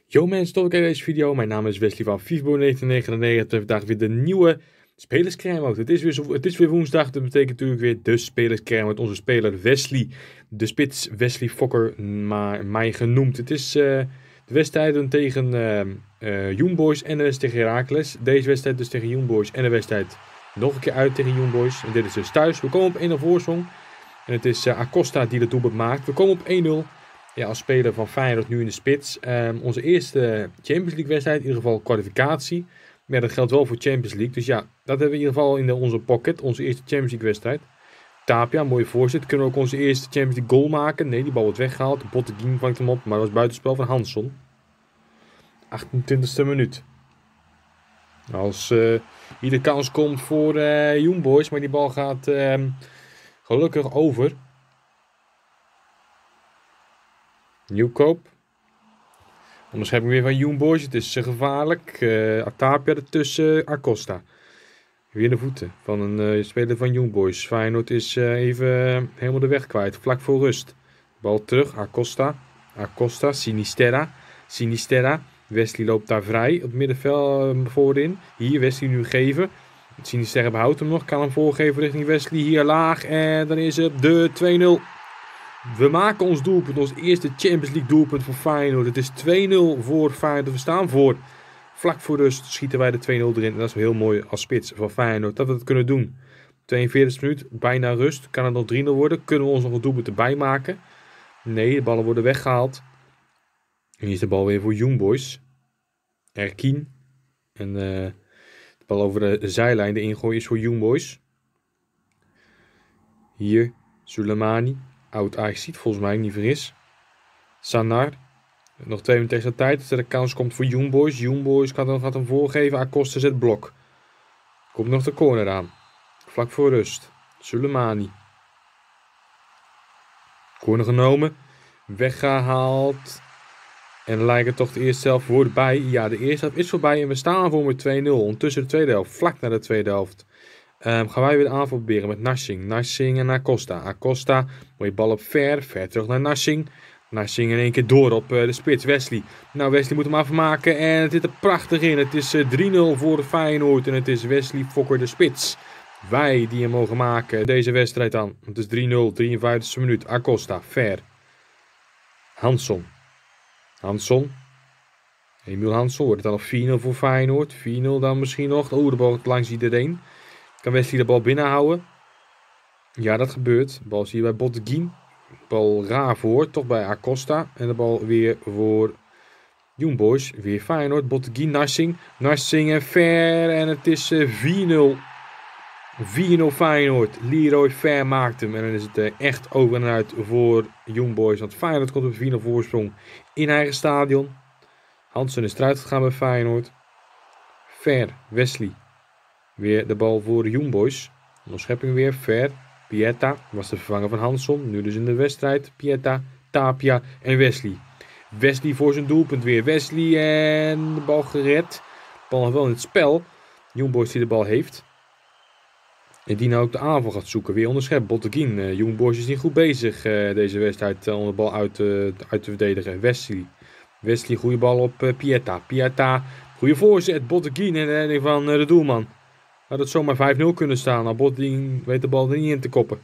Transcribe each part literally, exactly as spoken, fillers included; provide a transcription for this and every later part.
Yo mensen, tot kijken deze video. Mijn naam is Wesley van Fifbo negentien negenennegentig. Vandaag weer de nieuwe spelerscrème. Het is weer, zo, het is weer woensdag, dat betekent natuurlijk weer de spelerscrème met onze speler Wesley. De spits Wesley Fokker, maar mij genoemd. Het is uh, de wedstrijden tegen uh, uh, Young Boys en de wedstrijd tegen Heracles. Deze wedstrijd dus tegen Young Boys en de wedstrijd nog een keer uit tegen Young Boys. En dit is dus thuis. We komen op één nul voorsprong. En het is uh, Acosta die de doelpunt maakt. We komen op één nul. Ja, als speler van Feyenoord nu in de spits. Um, onze eerste Champions League wedstrijd, in ieder geval kwalificatie. Maar ja, dat geldt wel voor Champions League. Dus ja, dat hebben we in ieder geval in de, onze pocket. Onze eerste Champions League wedstrijd. Tapia, mooie voorzet. Kunnen we ook onze eerste Champions League goal maken? Nee, die bal wordt weggehaald. Botteguin vangt hem op, maar dat was buitenspel van Hansson. achtentwintigste minuut. Als uh, hier de kans komt voor uh, Young Boys, maar die bal gaat uh, gelukkig over. Nieuwkoop. Onderschepping weer van Young Boys. Het is uh, gevaarlijk. Uh, Tapia ertussen. Acosta. Weer de voeten van een uh, speler van Young Boys. Feyenoord is uh, even uh, helemaal de weg kwijt. Vlak voor rust. Bal terug. Acosta. Acosta. Sinisterra. Sinisterra. Wesley loopt daar vrij. Op het middenveld uh, voorin. Hier Wesley nu geven. Sinisterra behoudt hem nog. Kan hem voorgeven richting Wesley. Hier laag. En dan is het de twee nul. We maken ons doelpunt, ons eerste Champions League doelpunt voor Feyenoord. Het is twee nul voor Feyenoord. We staan voor. Vlak voor rust schieten wij de twee nul erin. En dat is heel mooi als spits van Feyenoord dat we dat kunnen doen. tweeënveertigste minuut, bijna rust. Kan het nog drie nul worden? Kunnen we ons nog een doelpunt erbij maken? Nee, de ballen worden weggehaald. En hier is de bal weer voor Young Boys. Erkien. En uh, de bal over de zijlijn. De ingooi is voor Young Boys. Hier, Sulemani. Oud Ajaxiet, volgens mij niet vergis. Sanar. Nog twee minuten extra tijd. Dus er de kans komt voor Young Boys. Young Boys gaat hem, gaat hem voorgeven. Acosta zet blok. Komt nog de corner aan. Vlak voor rust. Sulemani. Corner genomen. Weggehaald. En lijkt het toch de eerste helft voorbij. Ja, de eerste helft is voorbij. En we staan voor met twee nul. Ondertussen de tweede helft. Vlak naar de tweede helft. Um, gaan wij weer de aanval proberen met Narsing. Narsing en Acosta. Acosta, mooie bal op Ver. Ver terug naar Narsing. Narsing in één keer door op uh, de spits. Wesley. Nou, Wesley moet hem afmaken. En het zit er prachtig in. Het is uh, drie nul voor de Feyenoord. En het is Wesley Fokker de spits. Wij die hem mogen maken. Deze wedstrijd dan. Het is drie nul. drieënvijftigste minuut. Acosta. Ver. Hansson. Hansson. Emiel Hansson. Wordt het dan nog vier nul voor Feyenoord. vier nul dan misschien nog. Oeh, de bal langs iedereen. Kan Wesley de bal binnenhouden? Ja, dat gebeurt. De bal is hier bij Botteguin. Bal raar voor, toch bij Acosta. En de bal weer voor Young Boys. Weer Feyenoord. Botteguin, Narsing. Narsing en Ver. En het is uh, vier nul. vier nul Feyenoord. Leroy Ver maakt hem. En dan is het uh, echt over en uit voor Young Boys. Want Feyenoord komt op vier nul voorsprong in eigen stadion. Hansen is eruit gegaan bij Feyenoord. Ver, Wesley. Weer de bal voor Young Boys. Onderschepping weer. Ver. Pieta was de vervanger van Hansson. Nu dus in de wedstrijd. Pieta, Tapia en Wesley. Wesley voor zijn doelpunt weer. Wesley en de bal gered. De bal nog wel in het spel. Young Boys die de bal heeft. En die nou ook de aanval gaat zoeken. Weer onderschept. Botteguin. Uh, Young Boys is niet goed bezig uh, deze wedstrijd uh, om de bal uit, uh, uit te verdedigen. Wesley. Wesley, goede bal op uh, Pieta. Pieta, goede voorzet. Botteguin en de redding van uh, de doelman. Had het zomaar vijf nul kunnen staan. Nou, Botteguin weet de bal er niet in te koppen.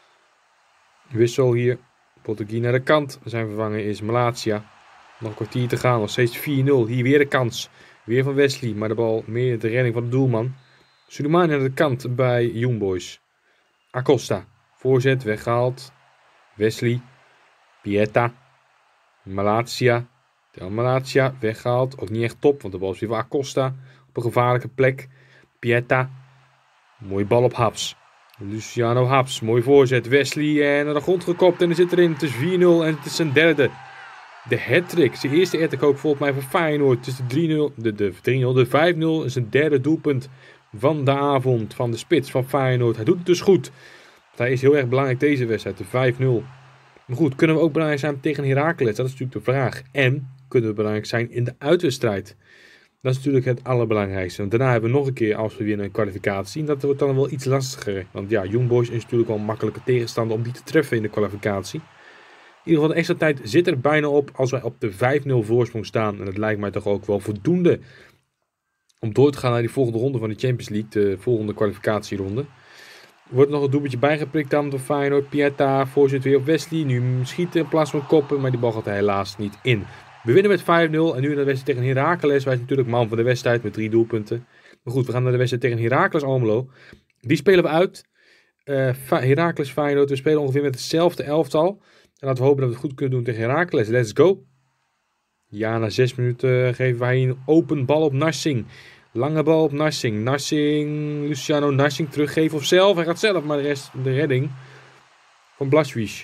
Wissel hier. Botteguin naar de kant. Zijn vervanger is Malacia. Nog een kwartier te gaan. Nog steeds vier nul. Hier weer de kans. Weer van Wesley. Maar de bal meer de redding van de doelman. Sulemani naar de kant bij Young Boys. Acosta. Voorzet weggehaald. Wesley. Pieta. Malacia. Del Malacia weggehaald. Ook niet echt top. Want de bal is weer van Acosta. Op een gevaarlijke plek. Pieta. Mooie bal op Haps. Luciano Haps. Mooi voorzet. Wesley en naar de grond gekopt. En hij zit erin. Het is vier nul en het is zijn derde. De hat-trick. Zijn eerste hat-trick ook volgens mij voor Feyenoord. Het is de drie nul. De, de drie nul. De vijf nul is een derde doelpunt van de avond. Van de spits van Feyenoord. Hij doet het dus goed. Hij is heel erg belangrijk deze wedstrijd. De vijf nul. Maar goed, kunnen we ook belangrijk zijn tegen Heracles? Dat is natuurlijk de vraag. En kunnen we belangrijk zijn in de uitwedstrijd? Dat is natuurlijk het allerbelangrijkste. Want daarna hebben we nog een keer, als we winnen, een kwalificatie. En dat wordt dan wel iets lastiger. Want ja, Young Boys is natuurlijk wel een makkelijke tegenstander om die te treffen in de kwalificatie. ieder geval de extra tijd zit er bijna op als wij op de vijf nul voorsprong staan. En dat lijkt mij toch ook wel voldoende om door te gaan naar die volgende ronde van de Champions League. De volgende kwalificatieronde. Er wordt nog een doelpuntje bijgeprikt dan door Feyenoord. Pietta voorzet weer op Wesley. Nu schieten in plaats van koppen, maar die bal gaat er helaas niet in. We winnen met vijf nul en nu naar de wedstrijd tegen Heracles. Wij zijn natuurlijk man van de wedstrijd met drie doelpunten. Maar goed, we gaan naar de wedstrijd tegen Heracles Almelo. Die spelen we uit. Uh, Heracles Feyenoord. We spelen ongeveer met hetzelfde elftal. En laten we hopen dat we het goed kunnen doen tegen Heracles. Let's go. Ja, na zes minuten geven wij een open bal op Narsing. Lange bal op Narsing. Narsing, Luciano Narsing teruggeven of zelf. Hij gaat zelf, maar de rest, de redding van Blaswich.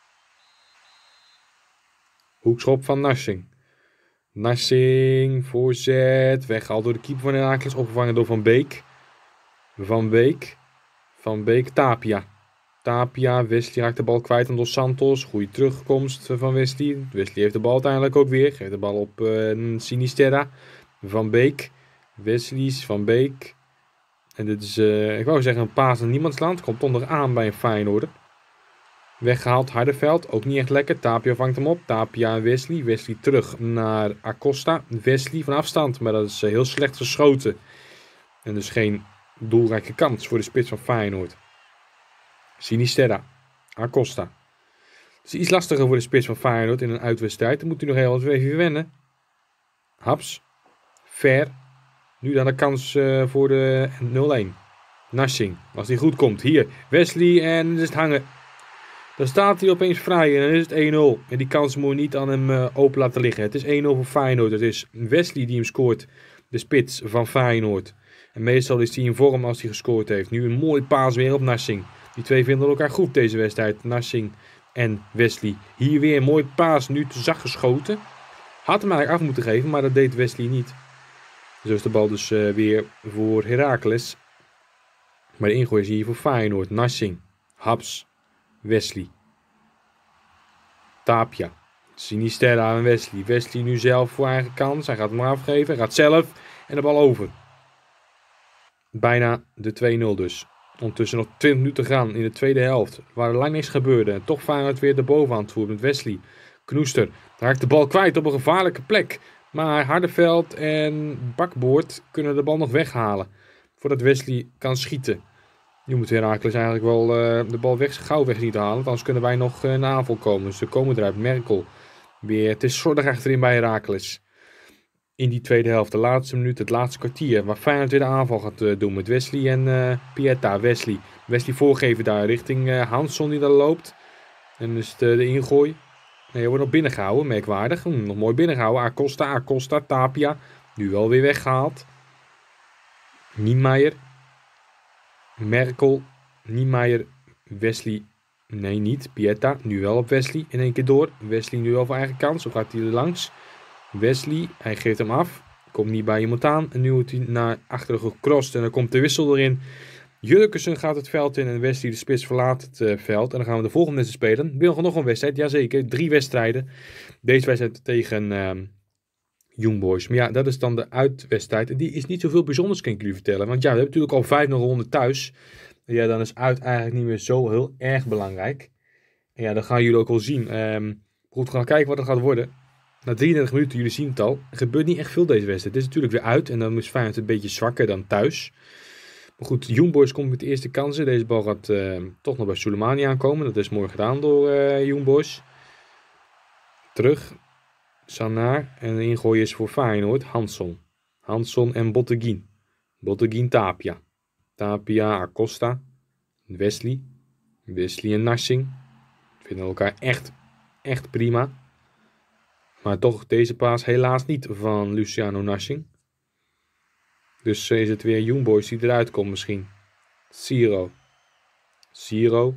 Hoekschop van Narsing. Narsing, voorzet. Weggehaald door de keeper van Heracles. Opgevangen door Van Beek. Van Beek. Van Beek, Tapia. Tapia, Wesley raakt de bal kwijt aan Dos Santos. Goede terugkomst van Wesley. Wesley heeft de bal uiteindelijk ook weer. Geeft de bal op uh, Sinisterra. Van Beek. Wesley's, Van Beek. En dit is, uh, ik wou zeggen, een paas naar niemandsland. Komt toch nog aan bij een Feyenoorder. Weggehaald, Hardenveld. Ook niet echt lekker. Tapia vangt hem op. Tapia en Wesley. Wesley terug naar Acosta. Wesley van afstand, maar dat is uh, heel slecht geschoten. En dus geen doelrijke kans voor de spits van Feyenoord. Sinisterra. Acosta. Het is iets lastiger voor de spits van Feyenoord in een uitwedstrijd. Dan moet hij nog heel even wennen. Haps. Ver. Nu dan de kans uh, voor de nul-een. Narsing. Als die goed komt. Hier. Wesley en dan is het hangen. Dan staat hij opeens vrij en dan is het één nul. En die kans moet je niet aan hem uh, open laten liggen. Het is één nul voor Feyenoord. Het is Wesley die hem scoort. De spits van Feyenoord. En meestal is hij in vorm als hij gescoord heeft. Nu een mooie paas weer op Narsing. Die twee vinden elkaar goed deze wedstrijd. Narsing en Wesley. Hier weer een mooie paas. Nu te zacht geschoten. Had hem eigenlijk af moeten geven, maar dat deed Wesley niet. Zo is de bal dus uh, weer voor Heracles. Maar de ingooi is hier voor Feyenoord. Narsing. Haps. Wesley. Tapia. Sinisterra en Wesley. Wesley nu zelf voor eigen kans. Hij gaat hem maar afgeven. Hij gaat zelf. En de bal over. Bijna de twee nul dus. Ondertussen nog twintig minuten gaan in de tweede helft. Waar er lang niks gebeurde. En toch Feyenoord weer de boven aan het voeren met Wesley. Knoester raakt de bal kwijt op een gevaarlijke plek. Maar Hardenveld en Bakboord kunnen de bal nog weghalen. Voordat Wesley kan schieten. Nu moet Heracles eigenlijk wel uh, de bal weg, gauw weg zien te halen. Want anders kunnen wij nog uh, een aanval komen. Dus we komen eruit. Merkel weer. Het is zorg achterin bij Heracles. In die tweede helft. De laatste minuut. Het laatste kwartier. Waar Feyenoord weer de aanval gaat uh, doen. Met Wesley en uh, Pietta. Wesley. Wesley voorgeven daar richting uh, Hansson die daar loopt. En dus de, de ingooi. Nee, hij wordt nog binnengehouden. Merkwaardig. Hm, nog mooi binnengehouden. Acosta, Acosta, Tapia. Nu wel weer weggehaald. Niemeyer. Merkel. Niemeyer. Wesley. Nee, niet. Pietta. Nu wel op Wesley. In één keer door. Wesley nu wel voor eigen kans. Zo gaat hij er langs. Wesley. Hij geeft hem af. Komt niet bij iemand aan. En nu wordt hij naar achteren gecrossed. En dan komt de wissel erin. Jurkensen gaat het veld in en Wesley de spits verlaat het uh, veld. En dan gaan we de volgende wedstrijd spelen. Wil nog een wedstrijd? Jazeker, drie wedstrijden. Deze wedstrijd tegen uh, Young Boys. Maar ja, dat is dan de uitwedstrijd. En die is niet zoveel bijzonders, kan ik jullie vertellen. Want ja, we hebben natuurlijk al vijf nul ronden thuis. En ja, dan is uit eigenlijk niet meer zo heel erg belangrijk. En ja, dat gaan jullie ook wel zien. Um, goed, we gaan kijken wat het gaat worden. Na drieëndertig minuten, jullie zien het al. Er gebeurt niet echt veel deze wedstrijd. Het is natuurlijk weer uit. En dan is Feyenoord een beetje zwakker dan thuis. Maar goed, Young Boys komt met de eerste kansen. Deze bal gaat uh, toch nog bij Soleimani aankomen. Dat is mooi gedaan door uh, Young Boys. Terug. Sanaar. En de ingooi is voor Feyenoord. Hansson. Hansson en Botteguin. Botteguin, Tapia. Tapia, Acosta. Wesley. Wesley en Narsing. Vinden elkaar echt, echt prima. Maar toch deze paas helaas niet van Luciano Narsing. Dus is het weer Young Boys die eruit komt misschien. Siro. Siro.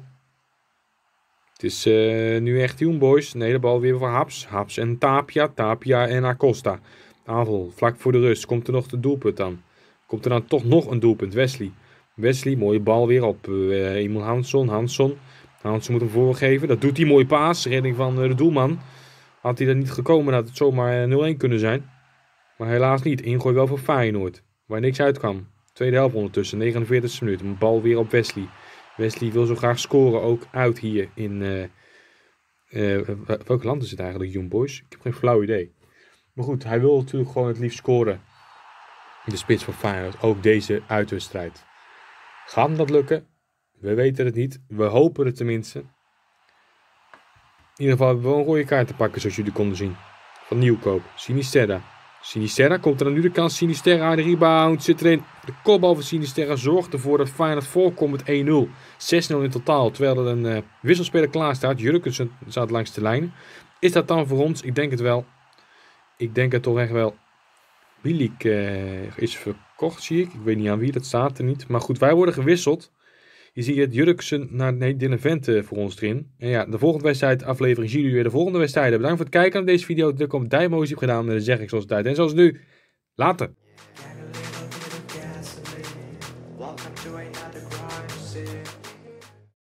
Het is uh, nu echt Young Boys. Nee, de bal weer voor Haps. Haps en Tapia. Tapia en Acosta. Aanval, vlak voor de rust. Komt er nog de doelpunt dan? Komt er dan toch nog een doelpunt? Wesley. Wesley, mooie bal weer op uh, Emil Hansson. Hansson. Hansson moet hem voorgeven. Dat doet hij, mooie paas. Redding van uh, de doelman. Had hij er niet gekomen, had het zomaar nul-een kunnen zijn. Maar helaas niet. Ingooi wel voor Feyenoord. Waar niks uitkwam. Tweede helft ondertussen, negenenveertigste minuut. Een bal weer op Wesley. Wesley wil zo graag scoren, ook uit hier in, uh, Uh, welk land is het eigenlijk, Young Boys? Ik heb geen flauw idee. Maar goed, hij wil natuurlijk gewoon het liefst scoren. De spits van Feyenoord. Ook deze uitwedstrijd. Gaat hem dat lukken? We weten het niet. We hopen het tenminste. In ieder geval hebben we wel een rode kaart te pakken, zoals jullie konden zien. Van Nieuwkoop. Sinisterra. Sinisterra, komt er dan nu de kans. Sinisterra, de rebound zit erin. De kopbal van Sinisterra zorgt ervoor dat Feyenoord voorkomt met één nul. zes nul in totaal, terwijl er een uh, wisselspeler klaar staat. Jurkensen staat langs de lijn. Is dat dan voor ons? Ik denk het wel. Ik denk het toch echt wel. Bielik uh, is verkocht, zie ik. Ik weet niet aan wie, dat staat er niet. Maar goed, wij worden gewisseld. Je ziet het Jurkensen naar nee, Dylan Vente voor ons erin. En ja, de volgende wedstrijd, aflevering, zien jullie weer de volgende wedstrijden. Bedankt voor het kijken naar deze video. Druk op het duimpje als je hebt gedaan. En dan zeg ik zoals tijd. En zoals nu, later.